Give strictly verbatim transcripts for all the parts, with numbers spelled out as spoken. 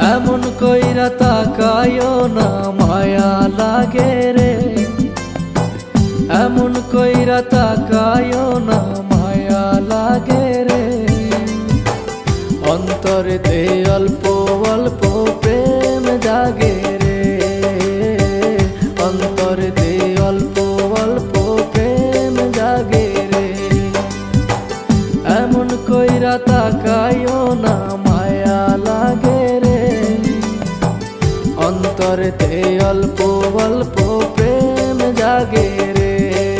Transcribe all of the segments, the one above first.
এমন কইরা তাকায়ও না মায়া লাগে রে, এমন কইরা তাকায়ও না মায়া লাগে রে। অন্তরেতে অল্প অল্প প্রেম জাগে রে, অন্তরেতে অল্প অল্প প্রেম জাগে রে। এমন কইরা তাকায়ও না মায়া লাগে রে, অন্তরেতে অল্প অল্প প্রেম জাগে রে,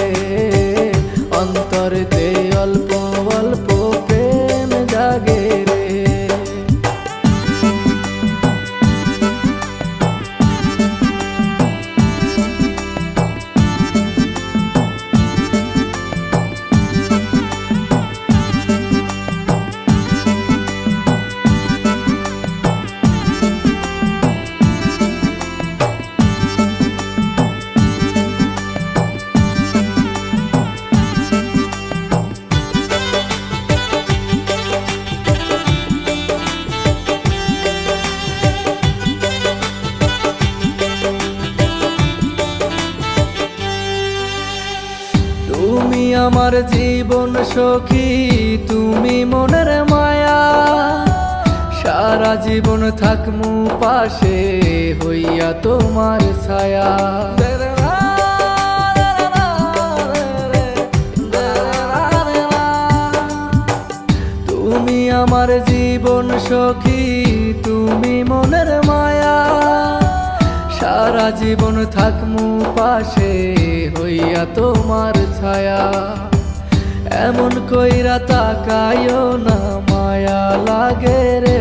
অন্তরেতে অল্প অল্প প্রেম জাগে রে। তুমি আমার জীবন সখী, তুমি মনের মায়া, সারা জীবন থাকমু পাশে হইয়া তোমার ছায়া। তুমি আমার জীবন সখী, তুমি মনের মায়া, সারা জীবন থাকমু পাশে হইয়া তোমার ছায়া। এমন কইরা তাকায়ও না মায়া লাগে রে,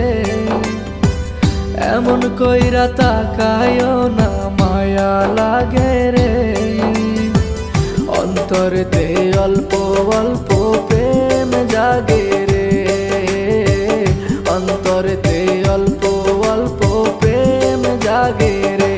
এমন কইরা তাকায়ও না মায়া লাগে রে। অন্তরেতে অল্প অল্প প্রেম জাগে রে, অন্তরেতে অল্প অল্প প্রেম জাগে রে।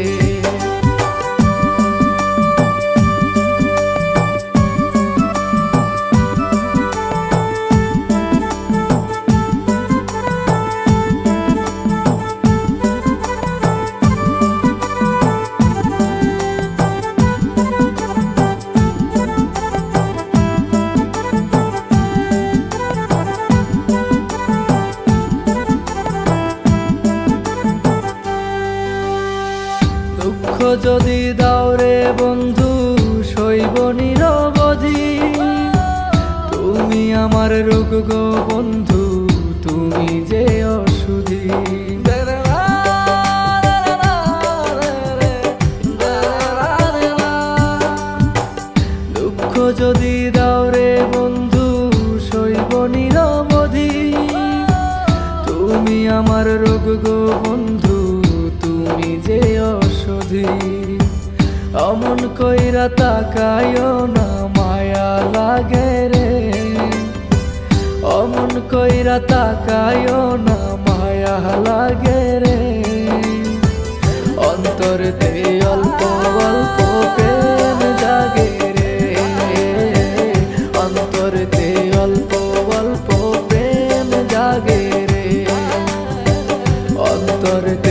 দুঃখ যদি দাও রে বন্ধু সইব নিরবধি, তুমি আমার রোগ গো বন্ধু, তুমি যে অসুধি। দুঃখ যদি দাও রে বন্ধু সইব নিরবধি, তুমি আমার রোগ গো বন্ধু, তুমি যে অসুধি। অমন কইরা তাকায়ও না মায়া লাগে রে, অমন কইরা তাকায়ও না মায়া লাগে রে। অন্তরেতে অল্প অল্প প্রেম জাগে রে, অন্তরেতে অল্প অল্প প্রেম জাগে রে। অন্তরে